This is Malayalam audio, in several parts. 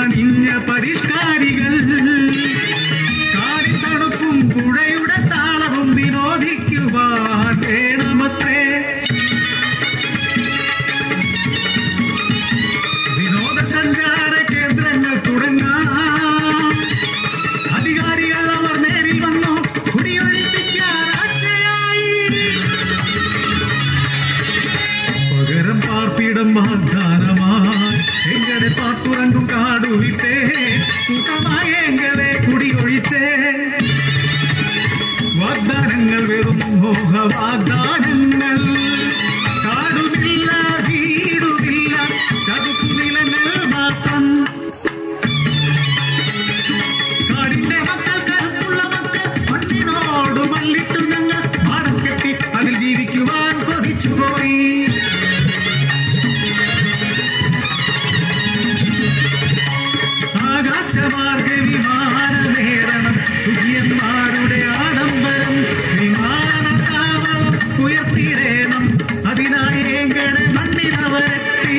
അണിഞ്ഞ പരിഷ്കാരികൾ കാടിത്തണുപ്പും പുഴയുടെ താളവും വിനോദിക്കുവാൻ വേണമത്രേ. വിനോദസഞ്ചാര കേന്ദ്രങ്ങൾ തുടങ്ങാൻ അധികാരികൾ അവർ നേരിൽ വന്നു കുടിയൊഴിപ്പിക്കാനായി. പകരം പാർപ്പിടം വാഗ്ദാനമായി എങ്ങനെ പാട്ടുറങ്ങും കാടുവിട്ടേ കൂട്ടമായി എങ്ങനെ കുടിയൊഴിച്ചേ. വാഗ്ദാനങ്ങൾ വെറും മോഹ വാഗ്ദാനങ്ങൾ. കാടുമില്ല വീടുമില്ല ചതുപ്പു നിലങ്ങൾ മാത്രം. കാടിന്റെ മക്കൾ കരുത്തുള്ള മക്കൾ മണ്ണിനോട് മല്ലിട്ടു ഞങ്ങൾ മാടം കെട്ടി അതിൽ ജീവിക്കുവാൻ കൊതിച്ചുപോയി. ആകാശമാർഗ വിമാനമേറണം സുഖിയന്മാരുടെ ആഡംബരം. വിമാനത്താവളം ഉയർത്തിയിടേണം അതിനായി എങ്ങനെ മണ്ണിനവരെത്തി.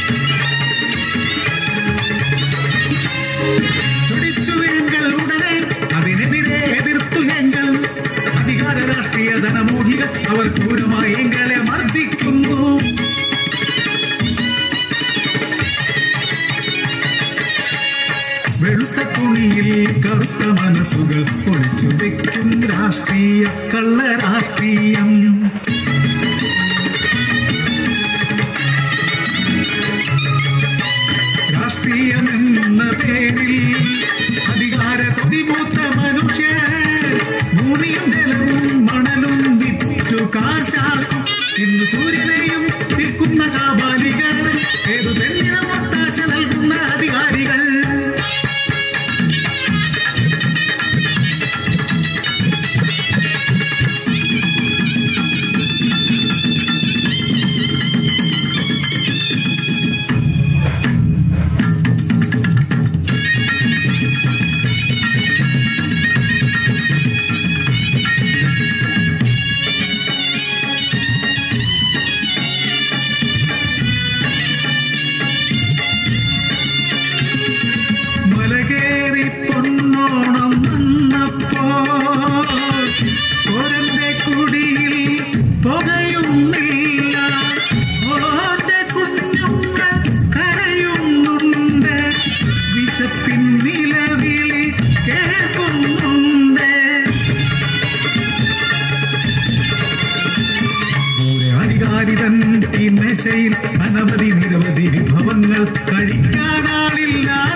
തുടിച്ചു എങ്കിൽ ഉടനെ അതിനെതിരെ എതിർത്തു എങ്കിൽ. അധികാര രാഷ്ട്രീയ ധനമോഹികൾ അവർ ക്രൂരമായി എങ്ങളെ മർദ്ദിക്കുന്നു. വെളുത്ത തുണിയിൽ കറുത്ത മനസ്സുകൾ ഒളിച്ചു വെക്കും രാഷ്ട്രീയ കള്ളരാഷ്ട്രീയം. രാഷ്ട്രീയമെന്ന പേരിൽ അധികാര കൊതിമൂത്ത മനുഷ്യർ ഭൂമിയും ജലവും മണലും വിറ്റു കാശാക്കും. ഇന്ന് സൂര്യനെയും വിൽക്കുന്ന കാബാലികൾ. ഏതു തെന്നിനും ഒത്താശ നൽകുന്ന അധികാരികൾ. മലകേറി പൊന്നോണം വന്നപ്പോൾ ഓരന്റെ കുടിയിൽ പുകയുന്നില്ല. ഓന്റെ കുഞ്ഞുങ്ങൾ കരയുന്നുണ്ട്. വിശപ്പിൻ നിലവിളി കേൾക്കുന്നുണ്ട്. അധികാരിതൻ ഈ മേശയിൽ അനവധി നിരവധി വിഭവങ്ങൾ കഴിക്കാനാളില്ല.